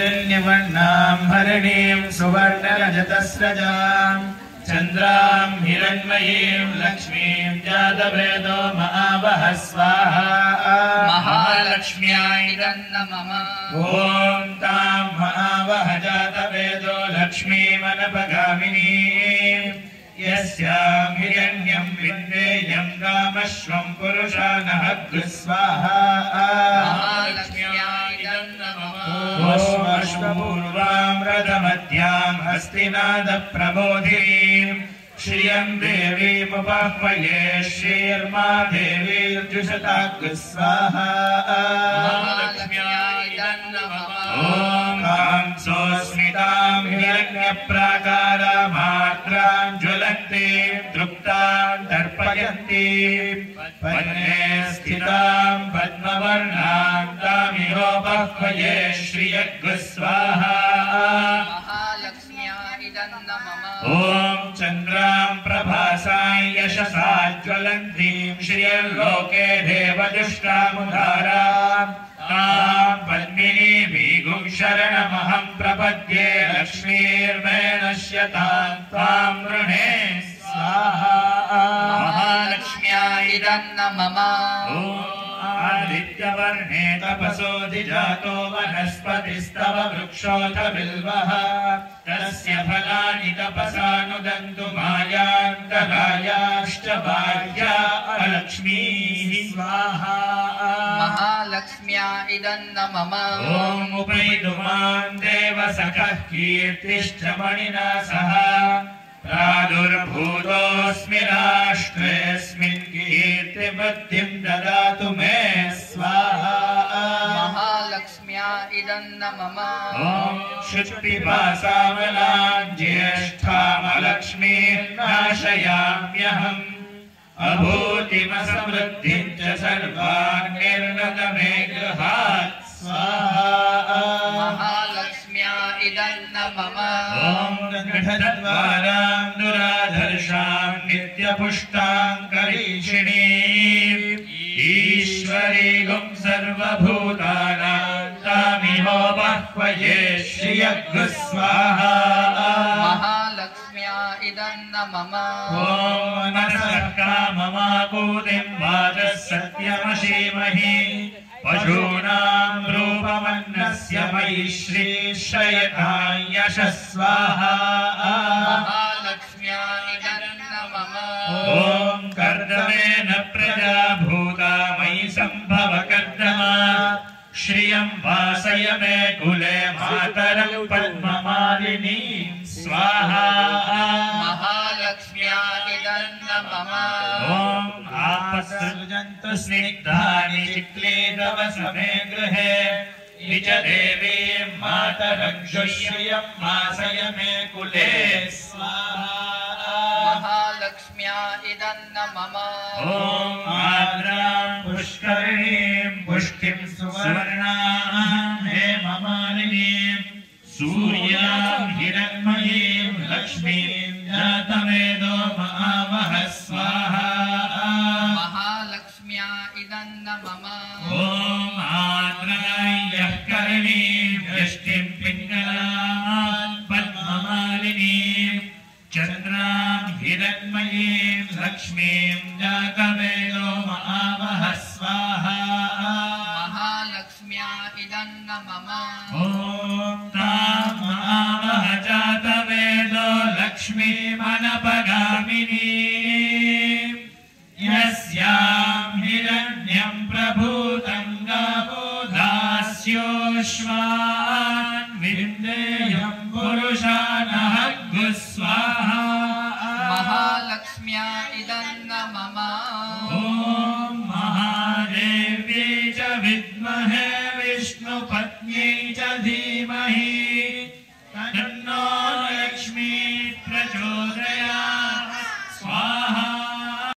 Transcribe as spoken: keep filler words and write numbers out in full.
हिरण्यवर्णां हरिणीं सुवर्णरजतस्रजां चन्द्रां हिरण्मयीं लक्ष्मीं जातवेदो महावः स्वाहा महालक्ष्म्यै नमः। ॐ तां महावः जातवेदो लक्ष्मीमनपगामिनीं यस्यां हिरण्यं विन्देयं कामश्वं पुरुषानः स्वाहा महालक्ष्म्यै नमः। ओष्मश्वपूर्वां रथमध्यां हस्तिनादप्रबोधिनीं श्रियं देवीमुपाह्वये श्रीर्मा देवीर्जुषताग् स्वाहा महालक्ष्म्यै नमः। ॐ कांसोऽस्मितां हिरण्यप्राकारामार्द्रां ज्वलन्तीं तृप्तां तर्पयन्तीं पद्मे स्थितां पद्मवर्णां तामिहोपह्वये श्रियग् स्वाहा महालक्ष्म्यै नमः। ॐ चन्द्रां प्रभासां यशसा ज्वलन्तीं श्रियर्लोके देवदुष्टामुदारां तां पद्मिनीं शरणमहं प्रपद्ये लक्ष्मीर्मे नश्यतां तां वृणे स्वाहा महालक्ष्म्यै नमः। आदित्यवर्णे तपसोऽधिजातो वनस्पतिस्तव वृक्षोऽथ बिल्वः तस्य फलानि तपसानुदन्तु मायान्तरायाश्च बाह्या अलक्ष्मीः स्वाहा महालक्ष्म्यै नमः। ॐ उपैदुमां देवसखः कीर्तिश्च मणिना सह प्रादुर्भूतोऽस्मि राष्ट्रेऽस्मिन् कीर्तिवृद्धिं ददातु मे स्वाहा महालक्ष्म्यै नमः। ॐ शुक्तिपासामलां ज्येष्ठामलक्ष्मीर्नाशयाम्यहम् अभूतिमसमृद्धिं च सर्वान् निर्नद मे गृहात् स्वाहा महालक्ष्म्यै नमः। ॐ गृहद्वारां दुराधर्षां नित्यपुष्टां करीषिणीम् ईश्वरीगुं सर्वभूतानां तामिहोपह्वये श्रियग् स्वाहा महालक्ष्म्यै नमः। ॐ मनसः काममाकूतिं वाचः सत्यमशीमहि पशूनां रूपमन्नस्य मयि श्रीश्रयतां यशः स्वाहा महालक्ष्म्यै नमः। ॐ कर्दमेन प्रजा भूता मयि सम्भव कर्दमा श्रियं वासय मे कुले मातरं पद्ममालिनीं स्वाहा महालक्ष्म्यै नमः। ॐ आपसृजन्तु स्निग्धानि चिक्लीतव समे गृहे निज देवीं मातरं श्रियं वासय मे कुले स्वाहा महालक्ष्म्यै नमः। ॐ आर्द्रां पुष्करिणीं पुष्टिं सुवर्णां हेममालिनीं सूर्यां हिरण्मयीं लक्ष्मीं जातवेदो महावः स्वाहा महालक्ष्म्यै नमः। ॐ आर्द्रां यः करणीं यष्टिं पिङ्गलां पद्ममालिनीं चन्द्रां हिरण्मयीं लक्ष्मीं जातवेदो महावः स्वाहा महालक्ष्म्यै नमः। ॐ तां महावः जातवेदो लक्ष्मीमनपगामिनीं यस्यां हिरण्यं प्रभूतं गावो दास्योश्वान् विन्देयं पुरुषानः स्वाहा महालक्ष्म्यै नमः। ॐ महादेव्यै च विद्महे विष्णुपत्न्यै च धीमहि